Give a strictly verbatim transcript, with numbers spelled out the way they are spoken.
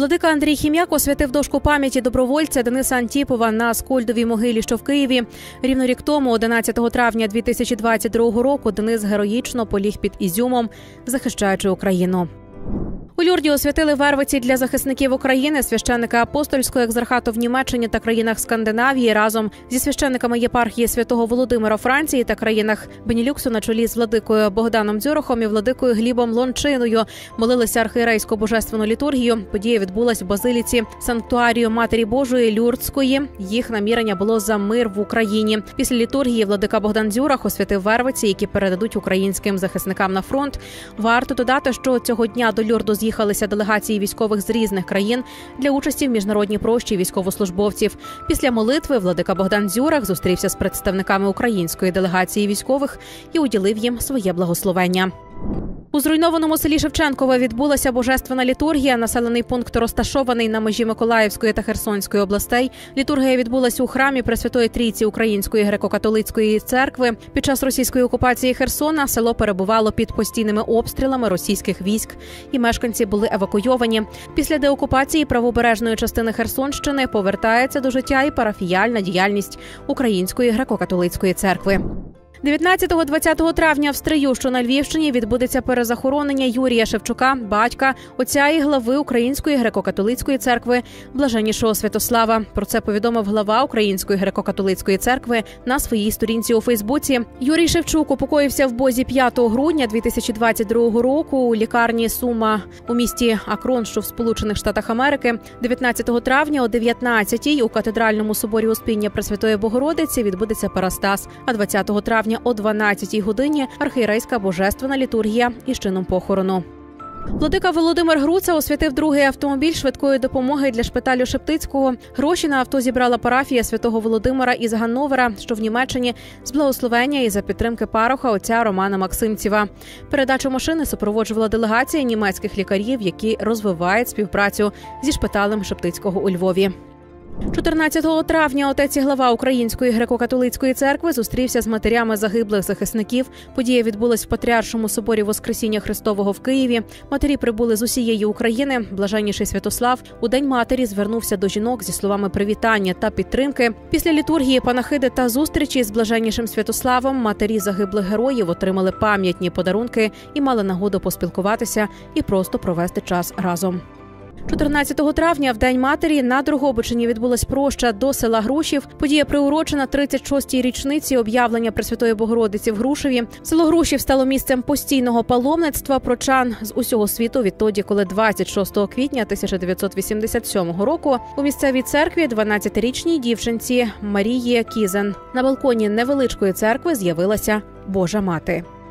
Владика Андрій Хім'як освятив дошку пам'яті добровольця Дениса Антіпова на Скольдовій могилі, що в Києві. Рівно рік тому, одинадцятого травня дві тисячі двадцять другого року, Денис героїчно поліг під Ізюмом, захищаючи Україну. У Люрді освятили вервиці для захисників України, священника апостольського екзархату в Німеччині та країнах Скандинавії разом зі священниками єпархії Святого Володимира Франції та країнах Бенілюксу на чолі з владикою Богданом Дзюрохом і владикою Глібом Лончиною молилися архієрейську божественну літургію. Подія відбулась в базиліці Санктуарію Матері Божої Люрдської. Їх намірення було за мир в Україні. Після літургії владика Богдан Дзюрох освятив вервиці, які передадуть українським захисникам на фронт. Варто додати, що цього дня до Люрду з'їхалися делегації військових з різних країн для участі в міжнародній прощі військовослужбовців. Після молитви владика Богдан Дзюрох зустрівся з представниками української делегації військових і уділив їм своє благословення. У зруйнованому селі Шевченкове відбулася божественна літургія. Населений пункт розташований на межі Миколаївської та Херсонської областей. Літургія відбулася у храмі Пресвятої Трійці Української греко-католицької церкви. Під час російської окупації Херсона село перебувало під постійними обстрілами російських військ, і мешканці були евакуйовані. Після деокупації правобережної частини Херсонщини повертається до життя і парафіяльна діяльність Української греко-католицької церкви. дев'ятнадцятого-двадцятого травня в Стрию, що на Львівщині, відбудеться перезахоронення Юрія Шевчука, батька, отця і глави Української греко-католицької церкви Блаженнішого Святослава. Про це повідомив глава Української греко-католицької церкви на своїй сторінці у Фейсбуці. Юрій Шевчук упокоївся в Бозі п'ятого грудня дві тисячі двадцять другого року у лікарні Сума у місті Акрон, що в Сполучених Штатах Америки. дев'ятнадцятого травня о дев'ятнадцятій у катедральному соборі Успіння Пресвятої Богородиці відбудеться парастас, а двадцятого травня о дванадцятій годині архієрейська божественна літургія із чином похорону. Владика Володимир Груца освятив другий автомобіль швидкої допомоги для шпиталю Шептицького. Гроші на авто зібрала парафія Святого Володимира із Ганновера, що в Німеччині, з благословення і за підтримки пароха отця Романа Максимцева. Передачу машини супроводжувала делегація німецьких лікарів, які розвивають співпрацю зі шпиталем Шептицького у Львові. чотирнадцятого травня отець і глава Української греко-католицької церкви зустрівся з матерями загиблих захисників. Подія відбулась в Патріаршому соборі Воскресіння Христового в Києві. Матері прибули з усієї України. Блаженніший Святослав у День матері звернувся до жінок зі словами привітання та підтримки. Після літургії, панахиди та зустрічі з Блаженнішим Святославом матері загиблих героїв отримали пам'ятні подарунки і мали нагоду поспілкуватися і просто провести час разом. чотирнадцятого травня, в День матері, на Дрогобичині відбулась проща до села Грушів. Подія приурочена тридцять шостій річниці об'явлення Пресвятої Богородиці в Грушеві. Село Грушів стало місцем постійного паломництва прочан з усього світу відтоді, коли двадцять шостого квітня тисяча дев'ятсот вісімдесят сьомого року у місцевій церкві дванадцятирічній дівчинці Марії Кізен на балконі невеличкої церкви з'явилася Божа Мати.